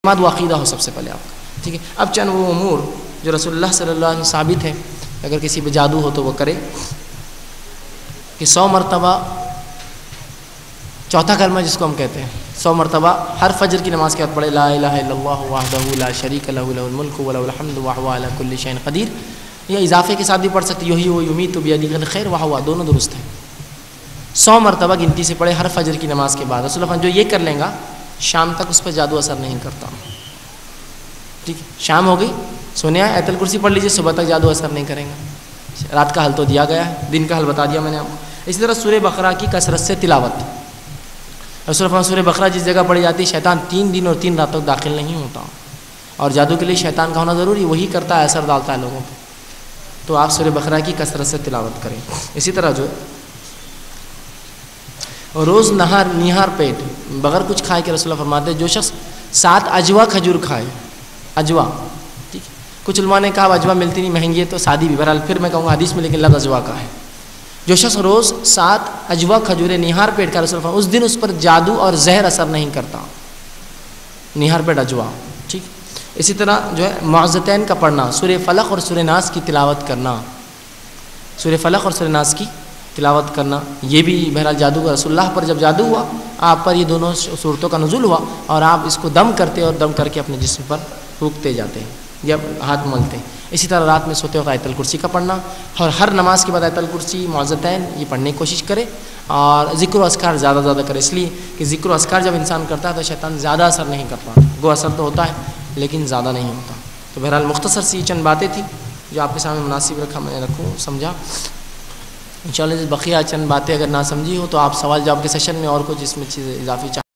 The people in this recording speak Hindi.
एतमाद व अक़ीदा हो सबसे पहले आपका, ठीक है। अब चंद वो उमूर जो रसूलुल्लाह सल्लल्लाहु अलैहि वसल्लम साबित है, अगर किसी पे जादू हो तो वो करे कि 100 मरतबा चौथा कलमा जिसको हम कहते हैं 100 मरतबा हर फजर की नमाज़ के बाद पढ़े ला इलाहा इल्लल्लाहु वहदहु ला शरीका लहु लहुल मुल्कु व लहुल हम्दु व हुवा अला कुल्लि शैइन क़दीर, या इजाफे के साथ भी पढ़ सकते युही व युमीतु बियदिहिल खैर व हुवा, दोनों दुरुस्त है। 100 मरतबा गिनती से पढ़े हर फजर की नमाज़ के बाद। रसूलुल्लाह जो ये कर लेगा शाम तक उस पर जादू असर नहीं करता, ठीक है। शाम हो गई, सोने आए, आयतुल कुर्सी पढ़ लीजिए, सुबह तक जादू असर नहीं करेगा। रात का हल तो दिया गया है, दिन का हल बता दिया मैंने आपको। इसी तरह सूरह बकरा की कसरत से तिलावत, रसूलुल्लाह सूरह बकरा जिस जगह पढ़ी जाती है शैतान 3 दिन और 3 रात तक दाखिल नहीं होता, और जादू के लिए शैतान का होना ज़रूरी, वही करता है, असर डालता है लोगों पर। तो आप सूरह बकरा की कसरत से तिलावत करें। इसी तरह जो रोज़ निहार पेट बगैर कुछ खाए के रसूलुल्लाह फरमाते जो शख्स 7 अजवा खजूर खाए, अजवा, ठीक है। कुछ उलमा ने कहा अजवा मिलती नहीं, महंगी है, तो सादी भी, बहरहाल फिर मैं कहूँगा हदीस में लेकिन लफ्ज़ अजवा का है। जो शख्स रोज़ 7 अजवा खजूरें निहार पेट का रसूलुल्लाह उस दिन उस पर जादू और जहर असर नहीं करता, निहार पेट अजवा, ठीक। इसी तरह जो है मुअज़्ज़तैन का पढ़ना, सूरह फलक और सूरह नास की तिलावत करना, सूरह फलक और सूरह नास की तिलावत करना, ये भी बहरहाल जादू का, रसूलुल्लाह पर जब जादू हुआ आप पर ये दोनों सूरतों का नुज़ूल हुआ, और आप इसको दम करते और दम करके अपने जिस्म पर फूंकते जाते हैं या हाथ मलते हैं। इसी तरह रात में सोते वक्त आयतुल कुर्सी का पढ़ना, और हर नमाज के बाद आयतुल कुर्सी मुअज़्ज़तैन ये पढ़ने की कोशिश करे, और ज़िक्र व अस्कार ज़्यादा करे, इसलिए कि ज़िक्र व अस्कार जब इंसान करता है तो शैतान ज़्यादा असर नहीं करता, वो असर तो होता है लेकिन ज़्यादा नहीं होता। तो बहरहाल मुख्तसर सी चंद बातें थी जो आपके सामने मुनासिब रखा, मैंने रखूँ समझा। इंशाअल्लाह बकिया चंद बातें अगर ना समझी हो तो आप सवाल जवाब के सेशन में और कुछ इसमें चीज़ इजाफी